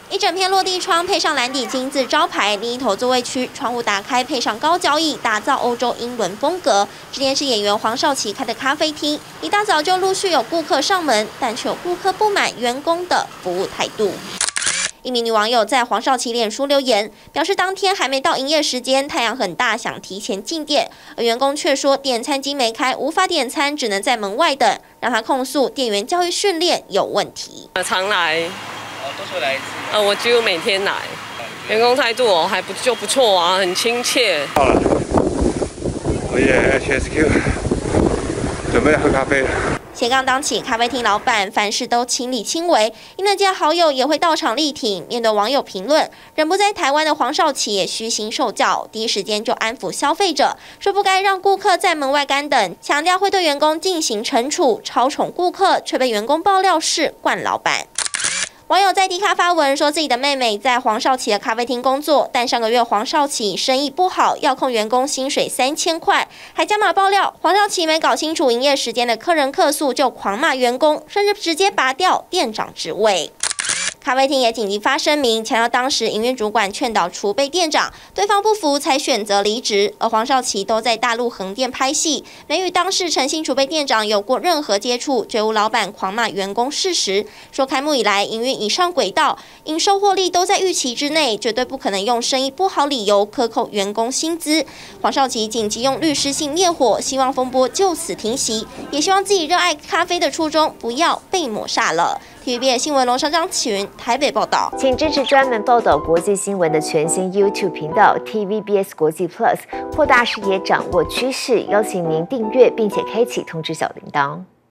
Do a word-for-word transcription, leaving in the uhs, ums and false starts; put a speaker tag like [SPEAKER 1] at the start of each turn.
[SPEAKER 1] 一整片落地窗配上蓝底金字招牌，另一头座位区窗户打开，配上高脚椅，打造欧洲英伦风格。这间是演员黄少祺开的咖啡厅，一大早就陆续有顾客上门，但却有顾客不满员工的服务态度。一名女网友在黄少祺脸书留言，表示当天还没到营业时间，太阳很大，想提前进店，而员工却说点餐机没开，无法点餐，只能在门外等，让他控诉店员教育训练有问题。
[SPEAKER 2] 常来，
[SPEAKER 3] 哦，多久来一次？
[SPEAKER 2] 呃，我几乎每天来，员工态度哦还不就不错啊，很亲切。
[SPEAKER 3] 到了，我也 H S Q， 准备喝咖啡了。
[SPEAKER 1] 斜杠当起咖啡厅老板，凡事都亲力亲为，因那家好友也会到场力挺。面对网友评论，人不在台湾的黄少祺也虚心受教，第一时间就安抚消费者，说不该让顾客在门外干等，强调会对员工进行惩处。超宠顾客却被员工爆料是惯老板。网友在迪卡发文说，自己的妹妹在黄少祺的咖啡厅工作，但上个月黄少祺生意不好，要扣员工薪水三千块，还加码爆料黄少祺没搞清楚营业时间的客人客诉就狂骂员工，甚至直接拔掉店长职位。咖啡厅也紧急发声明，强调当时营运主管劝导储备店长，对方不服才选择离职。而黄少祺都在大陆横店拍戏，没与当事诚信储备店长有过任何接触，绝无老板狂骂员工事实。说开幕以来营运已上轨道，营收获利都在预期之内，绝对不可能用生意不好理由克扣员工薪资。黄少祺紧急用律师信灭火，希望风波就此停息，也希望自己热爱咖啡的初衷不要被抹煞了。T V B S 新闻龙上张启云台北报道，
[SPEAKER 4] 请支持专门报道国际新闻的全新 YouTube 频道 T V B S 国际 Plus， 扩大视野，掌握趋势。邀请您订阅并且开启通知小铃铛。